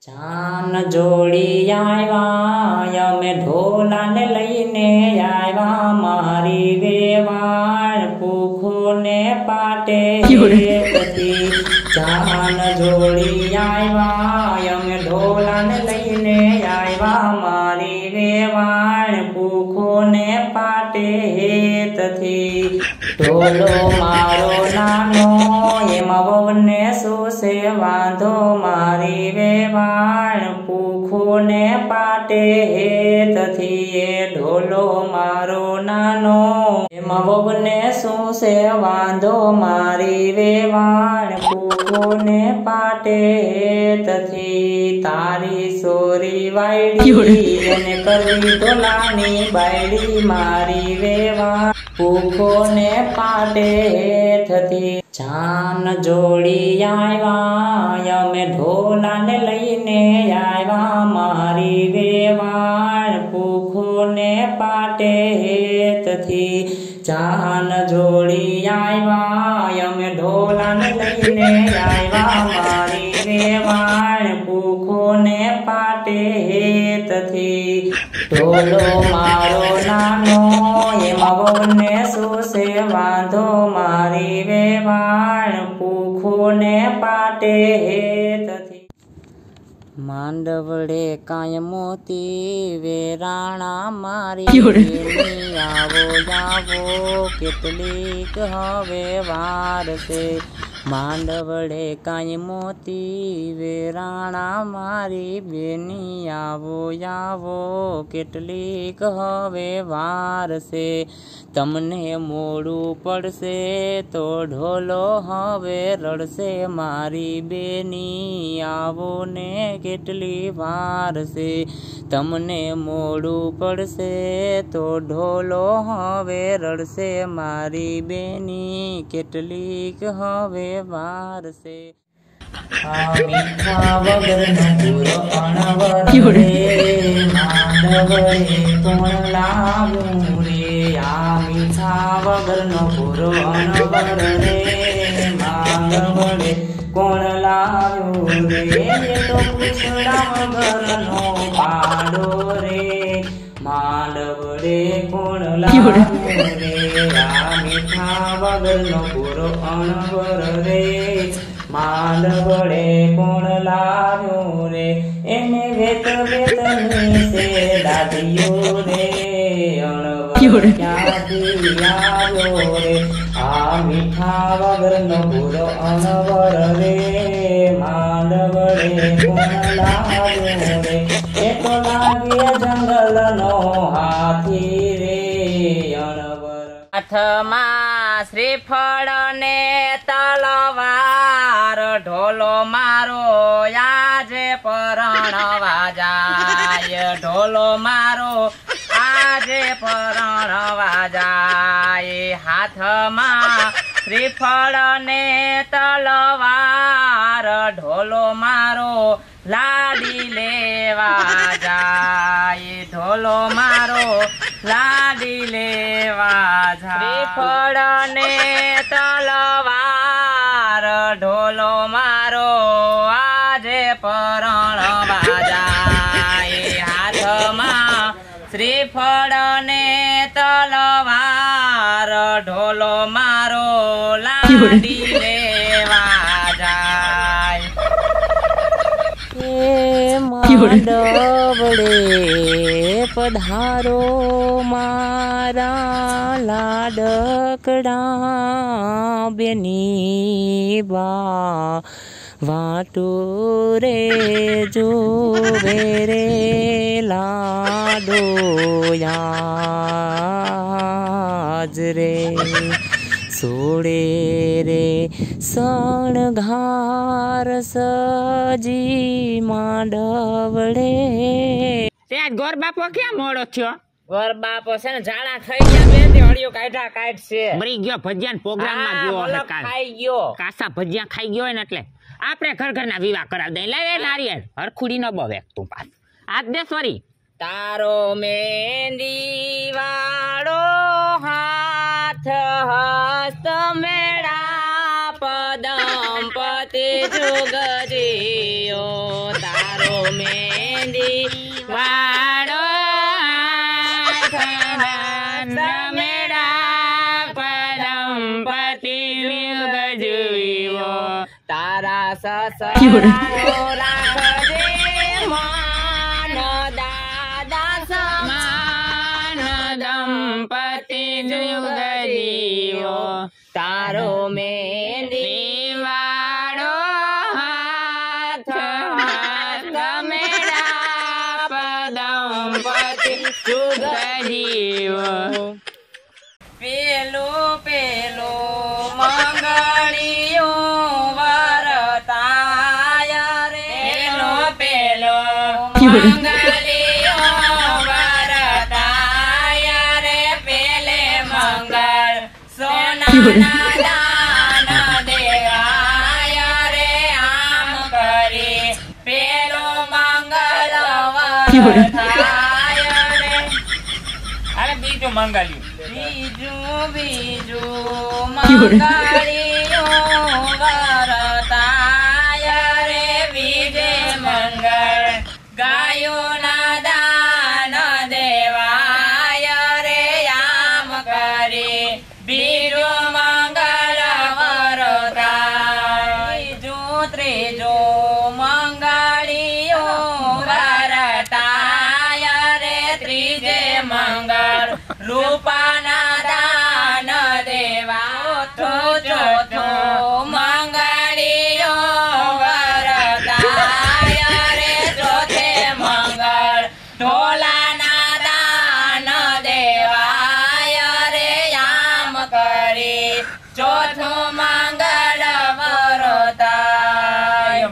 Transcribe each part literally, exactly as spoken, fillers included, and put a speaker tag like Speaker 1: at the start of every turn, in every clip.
Speaker 1: ચાન જોડી આવ્યા અમે ઢોલાને લઈને આવ્યા મારી વેવાણ પૂખોને પાટે હતી। ચાન જોડી આવ્યા અમે ઢોલાને લઈને આવ્યા મારી વેવાણ પૂખોને પાટે હેતથી। ઢોલો મારો નાનો એમાં વહુને શું છે વાંધો મારી વેવાણ પૂખોને પાટે હેતથી। એ ઢોલો મારો નાનો એમાં વહુને શું છે વાંધો મારી વેવાણ પૂખોને પાટે હેતથી। તારી સોરી વાયડી અને કરવી ઢોલાની બાયડી મારી વેવાણ પૂખોને પાટે હેતથી। ચાન જોડી આવ્યા અમે ઢોલાને લઈને આવ્યા મારી વેવાણ પૂખોને પાટે હેતથી। ચાન જોડી આવ્યા અમે ઢોલાને લઈને આવ્યા મારી વેવાણ પૂખોને પાટે હેતથી। ઢોલો મારો નાનો એમાં વહુને શું છે વાંધો મારી વેવાણ પૂખોને પાટે હેતથી। માંડવડે કાંઈ મોતી વેરાણા મારી આવો આવો કેટલીક હવે વાર છે। માંડવડે કાંઈ મોતી વેરાણા મારી બેની આવો આવો કેટલીક હવે વાર છે। તમને મોડું પડશે તો ઢોલો હવે રડશે મારી બેની આવો ને કેટલી વાર છે। તમને મોડું પડશે તો ઢોલો હવે રડશે મારી બેની કેટલીક હવે વાર છે। આ મીઠા વગરનો પૂરો અણવર રે માંડવડે કોણ લાવ્યું રે। આ મીઠા વગરનો પૂરો અણવર રે માંડવડે કોણ લાવ્યું રે। એ તો પૂછડા વગરનો પાડો રે માંડવડે કોણ લાવ્યું રે। આ મીઠા વગરનો પૂરો અણવર રે માંડવડે કોણ લાવ્યું રે। એને વેત વેતની છે દાદીઓ રે અણવર ક્યાંથી આવ્યો રે। આ મીઠા વગરનો પૂરો અણવર રે માંડવડે કોણ લાવ્યું રે। એ તો લાગે જંગલનો હાથી રે અણવર। હાથમાં શ્રીફળ ને તલવાર ઢોલો મારો આજે પરણવા જાય। ઢોલો મારો આજે પરણવા જાય। હાથમાં શ્રીફળ ને તલવાર ઢોલો મારો લાડી લેવા જાય। ઢોલો મારો લાડી લેવા જાય। શ્રીફળ ને તલવાર ઢોલો મારો આજે પરણવા જાય। હાથમાં શ્રીફળ ને તલવાર ઢોલો મારો લાડી લેવા જાય। એ માંડવડે પધારો મારા લાડકડા બેની બા વાટુ રે જોવે રે લાડો યાજ રે। સોડે રે સણઘાર સજી માંડવડે।
Speaker 2: ત્યાં ગોર બાપો ક્યાં મોડો થયો?
Speaker 1: ગોર બાપો છે ને જાણા થઈ ગયા બે તે હળિયો કાઢા કાઢશે
Speaker 2: મરી ગયો ભજીયા પ્રોગ્રામ માં ગયો
Speaker 1: ખાઈ ગયો
Speaker 2: કાસા ભજીયા ખાઈ ગયો ને એટલે આપણે ઘર ઘરના વિવાહ કરાવી દઈ લાવે નારિયેળ હરખુડી ન બવે તું પાસ આજ દે સોરી
Speaker 1: તારો મેંદી વાળો હાથ હસ્ત મેળા પદમ પતે જુગજીઓ તારો મહેંદી
Speaker 2: વાળો મેળા પદંપતિ યુગ જીવો
Speaker 1: તારા સસરા રાખજે માન દાદા સમાન
Speaker 2: દંપતિ યુગ જીવો
Speaker 1: તારો મહેંદી
Speaker 2: વાળો હાથ હાથ મેળા પદંપતિ યુગ જીવો
Speaker 1: પેલો પેલો મંગળિયો વરતાય રે પેલો પેલો મંગળિયો વરતાય રે પેલે મંગળ સોનાના દાન દેવાય રે આમ કરી પેલો મંગળ વરતાય રે
Speaker 2: અરે બીજું મંગળ્યું
Speaker 1: બીજું બીજું મંગળિયો વરતાય રે વિજય મંગળ ગાયોના દાન દેવાય રે આમ કરી બીજું મંગળ વરતાય બીજું ત્રીજું મંગળિયો વરતાય રે ત્રીજે મંગળ રૂપાના દાન દેવા ચોથો ચોથો મંગળિયો વરતાય રે ચોથે મંગળ ઢોલાના દાન દેવાય રે આમ કરી ચોથું મંગળ વરતાય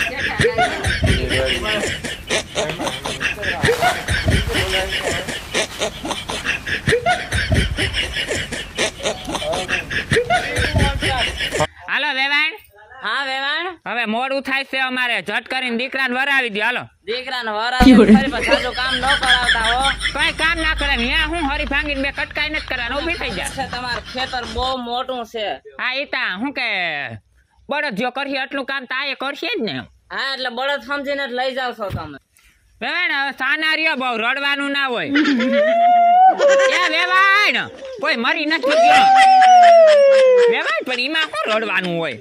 Speaker 2: હાલો વેવાણ
Speaker 1: હા વેવાણ
Speaker 2: હવે મોડું થાય છે અમારે ઝટ કરીને દીકરાને વરાવી દો હાલો
Speaker 1: દીકરાને વરાવી ફરી પણ સાદું કામ ન કરાવતા હો
Speaker 2: કઈ કામ ના કરે ને હું હરી ભાંગીને બે કટકાઈ નથી કરવાનું ઉભી થઈ જાય
Speaker 1: છે તમારું ખેતર બહુ મોટું છે
Speaker 2: હા એ તા હું કે બળદ જો કરીએ એટલું કામ તો આ એ કરશે જ ને
Speaker 1: હા એટલે બળદ સમજીને જ લઈ જાવ છો તમે
Speaker 2: વેવાણ હવે સાના રહ્યો બહુ રડવાનું ના હોય એ વેવાણ કોઈ મરી નથી ગયો વેવાણ પણ એમાં શું રડવાનું હોય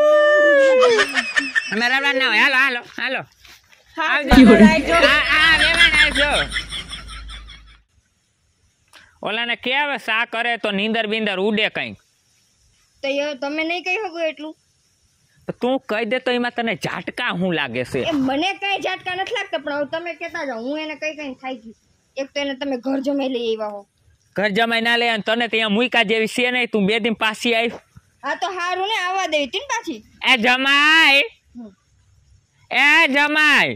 Speaker 2: અમે રડવાનું ના હોય હાલો હાલો હાલો આવજો આ આ વેવાણ આવજો ઓલાને કે હવે સા કરે તો નીંદર બીંદર ઉડે કઈક
Speaker 3: તો એ તમે નહીં કહી શકો એટલું
Speaker 2: તું કહી દે તો એમાં તને ઝાટકા શું લાગે છે
Speaker 3: એ મને કઈ ઝાટકા નથી લાગતા પણ હવે તમે કહેતા જાઓ હું એને કઈ કઈ થાય ગયું એક તો એને તમે ઘર જમાઈ લઈ આવ્યા હો
Speaker 2: ઘર જમાઈ ના લે અને તને ત્યાં મુઈકા જેવી છે નહીં તું બે દિન પાછી આવી
Speaker 3: હા તો હારું ને આવવા દેવી તીન પાછી
Speaker 2: એ જમાઈ એ જમાઈ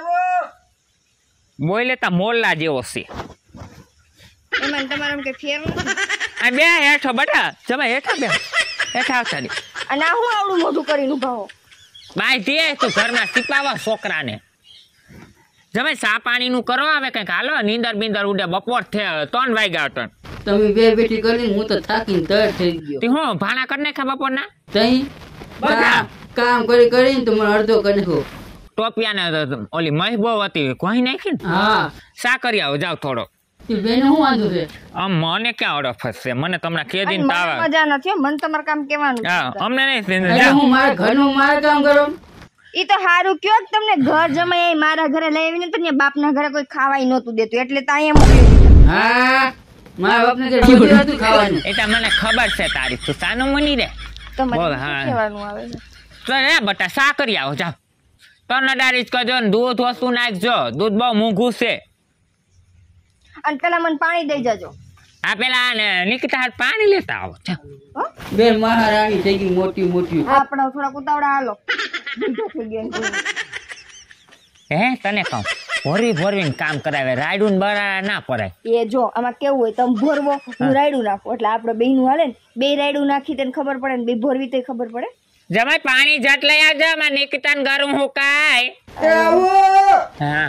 Speaker 2: બોલે તા મોલ્લા જેવો છે
Speaker 3: એમાં તમારે કઈ ફેર નથી
Speaker 2: આ બે હેઠો બટા જમાઈ હેઠા બે હેઠા આવતા દે
Speaker 3: અને આ હું આવડું મોઢું કરીને ઉભા હો
Speaker 2: બાય દે તું ઘરમાં શીખવાવા છોકરાને જમાઈ સા પાણી નું કરો આવે કઈક હાલો નીંદર બીંદર ઉડે બપોર થયા ત્રણ વાગ્યા ત્રણ
Speaker 4: તમે બે બેઠી કરીને હું તો થાકીને તર થઈ ગયો
Speaker 2: તે હું ભાણા કરી નાખ્યા બપોરના
Speaker 4: તઈ
Speaker 2: બધા
Speaker 4: કામ કરી કરીને તો મને અડધો કરી નાખો
Speaker 2: ટોપિયા ને ઓલી મહી બહુ હતી કોઈ નાખી ને
Speaker 4: હા
Speaker 2: સા કરી આવો જાવ થોડો
Speaker 4: બેન શું વાંધો છે
Speaker 2: આમ મને ક્યાં અડફસ છે મને તમને કે
Speaker 3: અને
Speaker 2: દિન
Speaker 3: મને
Speaker 2: તાવા
Speaker 3: મજા નથી હો, મને તમારે કામ કેવાનું
Speaker 2: હા અમને નહીં
Speaker 4: એટલે હું મારા ઘરનું મારે કામ કરો
Speaker 3: ઈ તો હારું કયો કે તમને ઘર જમાઈ મારા ઘરે લઈ આવીને તો ત્યાં બાપના ઘરે કોઈ ખાવાય નહોતું દેતું એટલે તો અહીંયા મોકલી દીધા
Speaker 4: હા મારા બાપને ઘરે બધું હતું ખાવાનું
Speaker 2: એટલે મને ખબર છે તારી તું સાનું મની રે
Speaker 3: તો મને
Speaker 2: બોલ,
Speaker 3: શું
Speaker 2: હા.
Speaker 3: કહેવાનું આવે છે
Speaker 2: તો રે બટા સા કરી આવો જાવ તને ડારી જ કરજો ને દૂધ વસ્તુ નાખજો દૂધ બહુ મોંઘું છે
Speaker 3: અને પેલા મને પાણી દઈ જજો
Speaker 2: આ પેલા ને નિકિતા હાથ પાણી લેતા આવો જાવ
Speaker 3: હો
Speaker 4: બેન મહારાણી થઈ ગઈ મોટી મોટી
Speaker 3: હા આપણે થોડાક ઉતાવળા હાલો બીજો થઈ ગયો ને જોયું.
Speaker 2: હે તને કહું ભોરવી ભોરવીને કામ કરાવે રાયડું ને બરા ના પરાય
Speaker 3: એ જો આમાં કેવું હોય તમે ભોરવો હું રાયડું નાખું એટલે આપણે બેયનું હાલે ને બે રાયડું નાખી તેને ખબર પડે ને બે ભોરવી તો ખબર પડે
Speaker 2: જમાઈ પાણી જટ લઈ આવજો માં નિકિતા ને ગરું હું કાય હા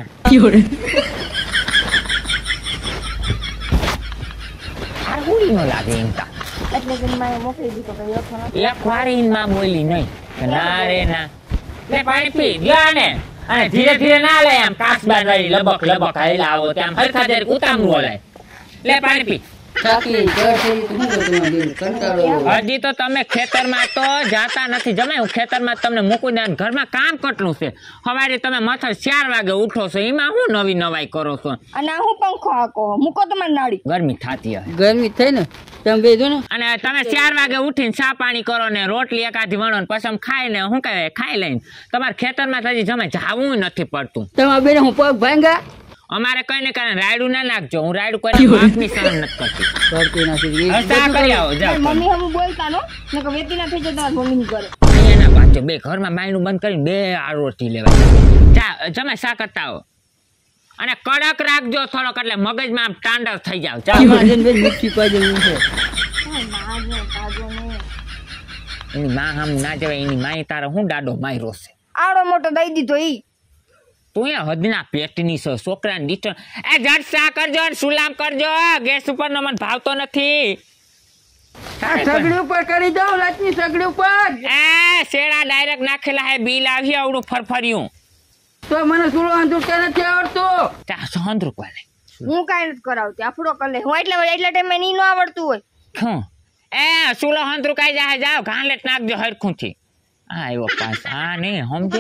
Speaker 2: આ હુડી નો લાગે એમ તા
Speaker 3: એટલે કે માએ મોકલી દીધો કે યથો નથી
Speaker 2: એક વારી માં બોલી નહીં કે ના રે ના લે પાણી પી લ્યો ને અને ધીરે ધીરે ના લે આમ કાસબાર વાળી લબક લબક હાઈલા આવો ત્યાં હરખા જરીક ઉતામળું હલાય લે પાણી પી
Speaker 4: થાકી ઘર થઈ તો શું કરું તમારે બેન? કંટાળો આવ્યો.
Speaker 2: હજી તો તમે ખેતરમાં તો જાતા નથી જમાય હું ખેતરમાં તમને મૂકી દે ઘરમાં કામ કેટલું છે સવારે તમે મથર ચાર વાગે ઉઠો છો એમાં હું નવી નવાઈ કરો છો
Speaker 3: અને આ હું પંખો હાકો મૂકો તમારી નાડી.
Speaker 2: ગરમી થાતી હોય
Speaker 4: ગરમી થઈ ને તમે બે જો ને
Speaker 2: અને તમે ચાર વાગે ઉઠીને ચા પાણી કરો ને રોટલી એકાદી વણો ને પછી આમ ખાઈને શું કહેવાય ખાઈ લઈને તમારા ખેતરમાં હજી જમે જાવું નથી પડતું
Speaker 4: તમારા બેન હું પગ ભાંગા
Speaker 2: અમારે કઈ ને કઈ રાયડું ના નાખજો હું રાયડું કોઈ માફની સહન નથી કરતી
Speaker 4: કરતી નથી
Speaker 2: હવે ચા કરી આવો જાઓ
Speaker 3: મારી મમ્મી હમ બોલતા નો નકર વેતી ના થઈ જાય તમારી મમ્મીની ઘરે.
Speaker 2: અહીંયા ના પાછો બે ઘરમાં બાયણું બંધ કરીને બે આ રોટી લેવાય ચા જમે ચા કરતા આવો અને કડક રાખજો થોડોક એટલે મગજમાં આમ તાંડવ થઈ જાવ ચાલો
Speaker 4: તમારા બેન બેન મીઠી પાજે એવું છે
Speaker 3: હા, ના જો, તાજો ને.
Speaker 2: એની માં આમ ના જવાય એની માય તારે હું દાડો માર્યો છે
Speaker 3: આવડો મોટો દઈ દીધો ઈ.
Speaker 2: તું એ હદના પેટની છો છોકરાને દીઠ એ જટ ચા કરજો ને સુલામ કરજો ગેસ ઉપર નો મને ભાવતો નથી
Speaker 4: આ સગડી ઉપર કરી દઉં રાતની સગડી ઉપર
Speaker 2: એ શેડા ડાયરેક્ટ નાખેલા હે બિલ આવી આવડું ફરફર્યું
Speaker 4: તો મને સુલો અંધુર નથી આવડતો
Speaker 2: ચા સોહન રૂપિયા લે
Speaker 3: હું કાંઈ નથી કરાવતી આફડો કર લે હું એટલે એટલા ટાઈમે ની નો આવડતું હોય.
Speaker 2: શું એ સુલો હંતરું કાઈ જાય જાઓ ઘાલેટ નાખજો હરખું થી આ આવ્યો પાસ આ નહીં સમજે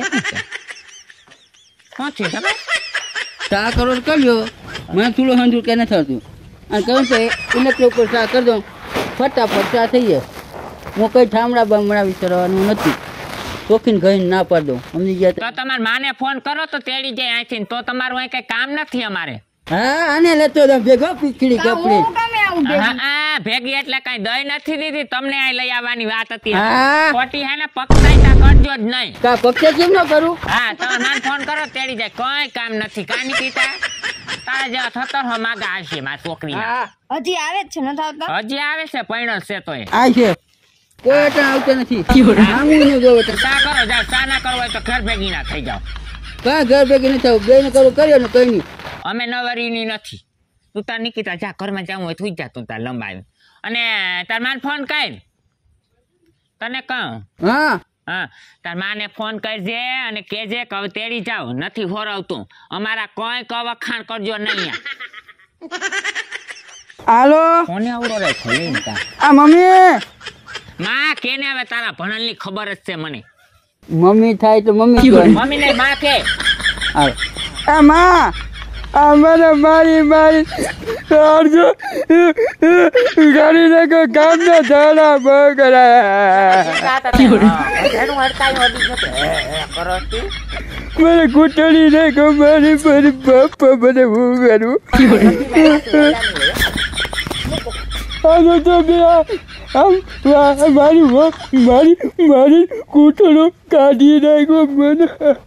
Speaker 2: શું છે તમે
Speaker 4: ચા કરો કર્યો મને સુલો અંધુર કે નથી આવતું અને કહું તો ઇલેક્ટ્રિક ઉપર ચા કરી દઉં ફટાફટ ચા થઈ જાય હું કઈ ઠામડા બામડા વિચારવાનું નથી ચોખીને ગઈને ના પાડ દઉં સમજી ગયા
Speaker 2: તો તમારા માને ફોન કરો તો તેડી જાય અહીંથી તો તમારું અહીં કઈ કામ નથી અમારે
Speaker 4: હા આને લેતો જાઉં ભેગો પીખડી
Speaker 3: તો
Speaker 4: કપડી
Speaker 3: હું કામે આવું ભેગી?
Speaker 2: હા આ ભેગી એટલે કઈ દઈ નથી દીધી તમને અહીં લઈ આવવાની વાત હતી
Speaker 4: હા.
Speaker 2: ખોટી હે ને પકડાઈતા કરજો જ નહીં
Speaker 4: કા પક્ષે કેમ ન કરું
Speaker 2: હા તમે માન ફોન કરો તેડી જાય કોઈ કામ નથી કાની કીતા તારા જેવા થતર હો માગા હશે મારી છોકરી
Speaker 4: હા
Speaker 3: હજી આવે જ છે નથી આવતા.
Speaker 2: હજી આવે છે પૈણો છે તો એ
Speaker 4: આ છે કોઈ અટાણ આવતો નથી આમું ન જોવે તો
Speaker 2: ચા કરો જાઓ ચા ના કરવો હોય તો ઘર ભેગી ના થઈ જાઓ
Speaker 4: કા ઘર ભેગી નથી આવું બે ને કરું કર્યો ને કઈ નહીં
Speaker 2: અમે નવરીની નથી તું તાર નિકિતા જા ઘરમાં જાવું હોય તું જા તું તાર લંબાવી અને તાર માને ફોન કર તને કહું
Speaker 4: હા
Speaker 2: હા તાર માને ફોન કરજે અને કેજે કે હવે તેડી જાવ નથી હોરવતું અમારા કોઈ કવખાણ કરજો નહીં
Speaker 4: હાલો
Speaker 2: કોને આવડો રે ખોલી તા
Speaker 4: આ મમ્મી
Speaker 2: માં કેને હવે તારા ભણનની ખબર જ છે મને
Speaker 4: મમ્મી થાય તો મમ્મી કહેવાય.
Speaker 2: મમ્મી ને માં કે
Speaker 4: હાલો આ માં આ મને મારી મારી અડધો ગાડી નાખો ગામ ના ઝાડા બગડા મને કૂટણી નાખો મારી મારી બાપા મને હું કરું આ તો બે આમ મારી મારી મારી કૂટણો કાઢી નાખ્યો મને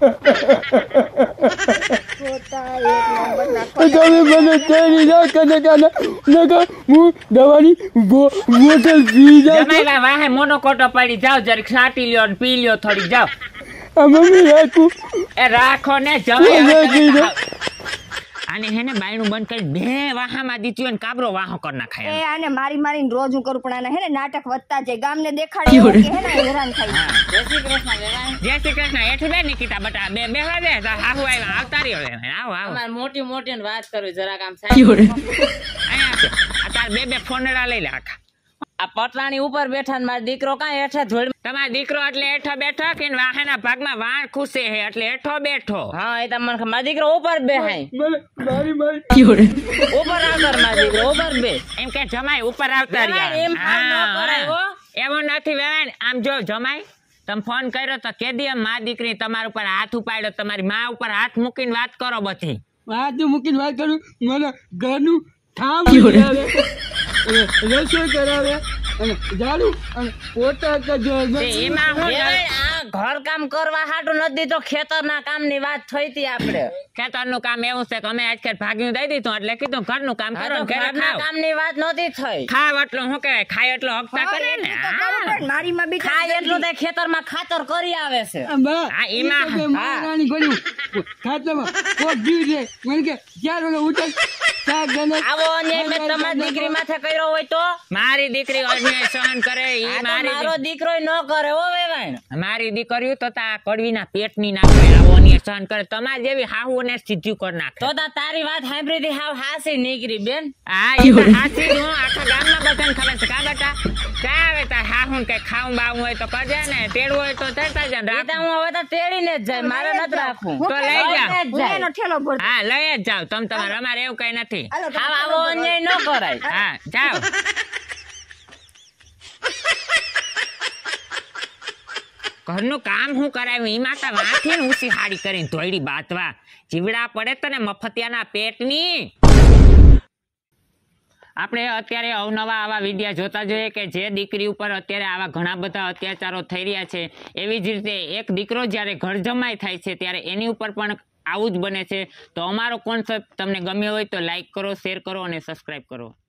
Speaker 4: તમે મને તેડી નાખો ને કાના નકા હું દવાની બોટલ પી જાય
Speaker 2: જમાઈ વાહે મોનો કોટો પડી જાવ જરીક સાટી લ્યો ને પી લ્યો થોડી જાવ
Speaker 4: આ મમ્મી રાખું
Speaker 2: એ રાખો ને જમાઈ આને હે ને બાયણું બંધ કરી બે વાહામાં દીધું ને કાબરો વાહો કર નાખાય
Speaker 3: એ આને મારી મારીને રોજ હું કરું પણ આને હે ને નાટક વધતા જાય ગામને દેખાડે એવું કે હે ને હેરાન થાય.
Speaker 2: જય શ્રી કૃષ્ણ જય શ્રી કૃષ્ણ એઠું બે નિકિતા બટા બે બે બે હાહુ આવ્યા આવતા રહ્યો આવો આવો
Speaker 1: અમારે મોટી મોટી વાત કરું જરાક આમ સાહેબ
Speaker 2: અહીંયા છે આ તાર બે બે ફોનડા લઈ લે આખા
Speaker 1: આ પટલાણી ઉપર બેઠા ને મારો દીકરો કાંઈ હેઠે ધોળ
Speaker 2: તમારો દીકરો એટલે હેઠો બેઠો કે વાહેના ભાગમાં વાણ ખુશે હે એટલે હેઠો બેઠો
Speaker 1: હા એ તમને ખબર. મારો દીકરો ઉપર બેહાય
Speaker 4: મારી મારી
Speaker 1: ઉપર આવતો મારો દીકરો ઉપર બે
Speaker 2: એમ કે જમાઈ ઉપર આવતા રહ્યા
Speaker 1: એમ કામ ન કરાય હો.
Speaker 2: એવું નથી વેવાય આમ જો જમાઈ તમે ફોન કર્યો તો કેદી એમ મા દીકરી તમારા ઉપર હાથ ઉપાડ્યો તમારી માં ઉપર હાથ મૂકીને વાત કરો બધી
Speaker 4: હાથ મૂકીને વાત કરું મને ઘરનું ઠામ કરાવે રસોઈ કરાવે અને ઝાડુ અને પોતા કરજો
Speaker 2: એમાં હું
Speaker 1: આ ઘર કામ કરવા હાટું નથી દીધો ખેતરના કામની વાત થઈ હતી આપણે
Speaker 2: ખેતરનું કામ એવું છે કે અમે આજકાલ ભાગ્યું દઈ દીધું એટલે કીધું ઘરનું કામ કરો ને ઘરે
Speaker 1: ઘરના
Speaker 2: ખાઓ.
Speaker 1: કામની વાત નહોતી થઈ
Speaker 2: ખાવ એટલું શું કહેવાય ખાય એટલો હકતા કરીએ ને
Speaker 3: તો કરવું પડે. મારી માં બી
Speaker 1: ખાય એટલું તે ખેતરમાં ખાતર કરી આવે છે
Speaker 2: હા, એમાં-
Speaker 4: મહારાણી ગળ્યું ખાતામાં કોક જીવ છે મને કે ચાર વાગે ઉઠે શાક ગણે
Speaker 1: આવો અન્યાય મેં તમારી દીકરી માથે કર્યો હોય તો
Speaker 2: મારી દીકરી અન્યાય સહન કરે ઈ
Speaker 1: આ તો
Speaker 2: મારી
Speaker 1: મારો દીકરો ન કરે હો વેવાણ
Speaker 2: દી- મારી દીકરીઓ તો તા કડવીના પેટની નાખે આવો અન્ય સહન કરે તમારે જેવી હાહુને સીધું કરી નાખે
Speaker 1: તો તા તારી વાત સાંભળી હતી હાવ હાસી નીકળી બેન.
Speaker 2: હા એ તો હાચી જ હું આખા ગામમાં બધાને ખબર છે કા બેટા કા આવે તાર હાહુન કઈ ખાવું બાવું હોય તો કરજે ને તેડવું હોય તો ચડતા જાય
Speaker 1: એ તો હું હવે તો તેડીને જ જાય મારે નથી રાખવું.
Speaker 3: હું
Speaker 2: તો લઈ જાઓ.
Speaker 1: લઈને જ
Speaker 3: હું
Speaker 1: જાય.
Speaker 3: એનો ઠેલો ભરતો.
Speaker 2: હા લઈ જ જાવ તમ તમારે અમારે એવું કઈ નથી
Speaker 3: હાલો, તમે
Speaker 1: હાવ આવો અન્યાય ન કરાય.
Speaker 2: હા જાઓ ઘરનું કામ હું કરાવ્યું ઈ માતા વાંથી ઊંચી હાડી કરીને ધોઈડી બાતવા જીવડા પડે તને મફતિયાના પેટની. આપણે અત્યારે અવનવા આવા વિડીયા જોતા જોઈએ કે જે દીકરી ઉપર અત્યારે આવા ઘણા બધા અત્યાચારો થઈ રહ્યા છે એવી જ રીતે એક દીકરો જ્યારે ઘર જમાઈ થાય છે ત્યારે એની ઉપર પણ આવું જ બને છે. તો અમારો કોન્સેપ્ટ તમને ગમ્યો હોય તો લાઈક કરો, શેર કરો અને સબસ્ક્રાઈબ કરો.